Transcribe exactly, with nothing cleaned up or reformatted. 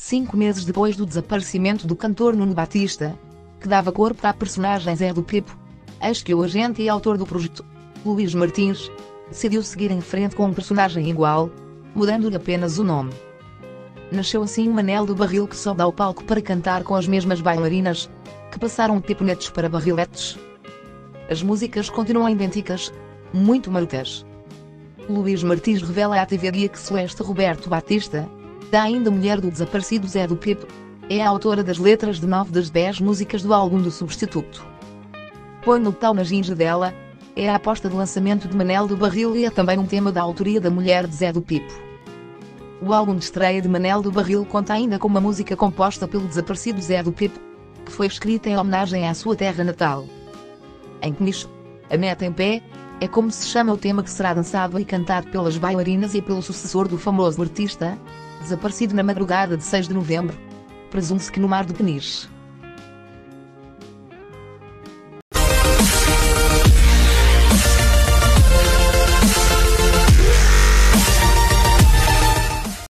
cinco meses depois do desaparecimento do cantor Nuno Batista, que dava corpo à personagem Zé do Pipo, eis que o agente e autor do projeto, Luís Martins, decidiu seguir em frente com um personagem igual, mudando-lhe apenas o nome. Nasceu assim Manel do Barril, que sobe ao palco para cantar com as mesmas bailarinas, que passaram piponetes para barriletes. As músicas continuam idênticas, muito marotas. Luís Martins revela à T V Guia que Celeste Roberto Batista, da ainda mulher do desaparecido Zé do Pipo, é a autora das letras de nove das dez músicas do álbum do Substituto. Põe no tal na ginja dela, é a aposta de lançamento de Manel do Barril e é também um tema da autoria da mulher de Zé do Pipo. O álbum de estreia de Manel do Barril conta ainda com uma música composta pelo desaparecido Zé do Pipo, que foi escrita em homenagem à sua terra natal. Em Peniche, a meta em pé, é como se chama o tema que será dançado e cantado pelas bailarinas e pelo sucessor do famoso artista, desaparecido na madrugada de seis de novembro, presume-se que no mar do Peniche.